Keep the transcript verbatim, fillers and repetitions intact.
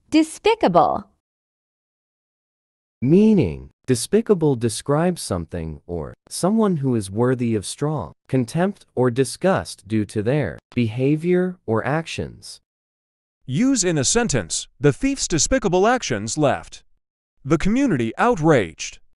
Despicable. Meaning, despicable describes something or someone who is worthy of strong contempt or disgust due to their behavior or actions. Use in a sentence, the thief's despicable actions left the community outraged.